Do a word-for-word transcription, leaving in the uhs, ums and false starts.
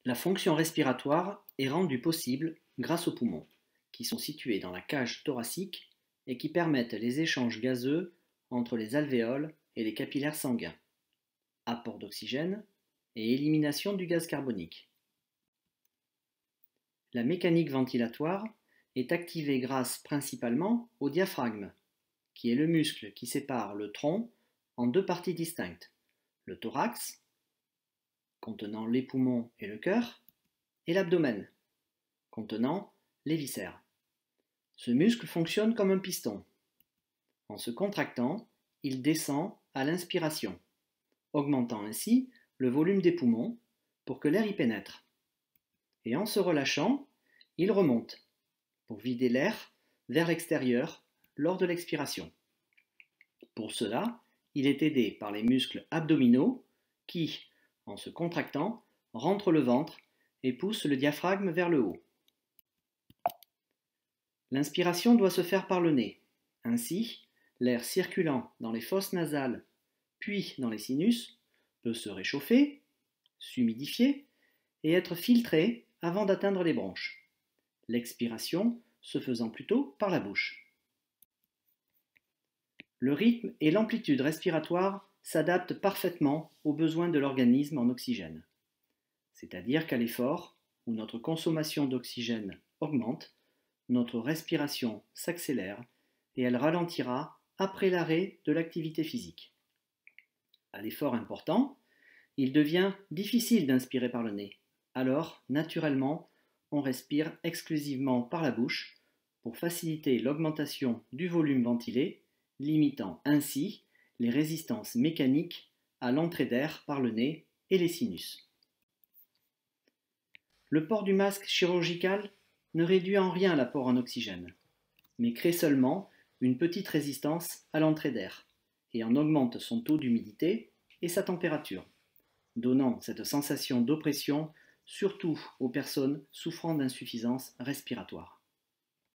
La fonction respiratoire est rendue possible grâce aux poumons, qui sont situés dans la cage thoracique et qui permettent les échanges gazeux entre les alvéoles et les capillaires sanguins, apport d'oxygène et élimination du gaz carbonique. La mécanique ventilatoire est activée grâce principalement au diaphragme, qui est le muscle qui sépare le tronc en deux parties distinctes, le thorax, contenant les poumons et le cœur, et l'abdomen, contenant les viscères. Ce muscle fonctionne comme un piston. En se contractant, il descend à l'inspiration, augmentant ainsi le volume des poumons pour que l'air y pénètre. Et en se relâchant, il remonte pour vider l'air vers l'extérieur lors de l'expiration. Pour cela, il est aidé par les muscles abdominaux qui, en se contractant, rentrent le ventre et poussent le diaphragme vers le haut. L'inspiration doit se faire par le nez. Ainsi, l'air circulant dans les fosses nasales puis dans les sinus peut se réchauffer, s'humidifier et être filtré avant d'atteindre les bronches. L'expiration se faisant plutôt par la bouche. Le rythme et l'amplitude respiratoire s'adaptent parfaitement aux besoins de l'organisme en oxygène. C'est-à-dire qu'à l'effort, où notre consommation d'oxygène augmente, notre respiration s'accélère et elle ralentira après l'arrêt de l'activité physique. À l'effort important, il devient difficile d'inspirer par le nez. Alors, naturellement, on respire exclusivement par la bouche pour faciliter l'augmentation du volume ventilé, limitant ainsi les résistances mécaniques à l'entrée d'air par le nez et les sinus. Le port du masque chirurgical ne réduit en rien l'apport en oxygène, mais crée seulement une petite résistance à l'entrée d'air et en augmente son taux d'humidité et sa température, donnant cette sensation d'oppression surtout aux personnes souffrant d'insuffisance respiratoire.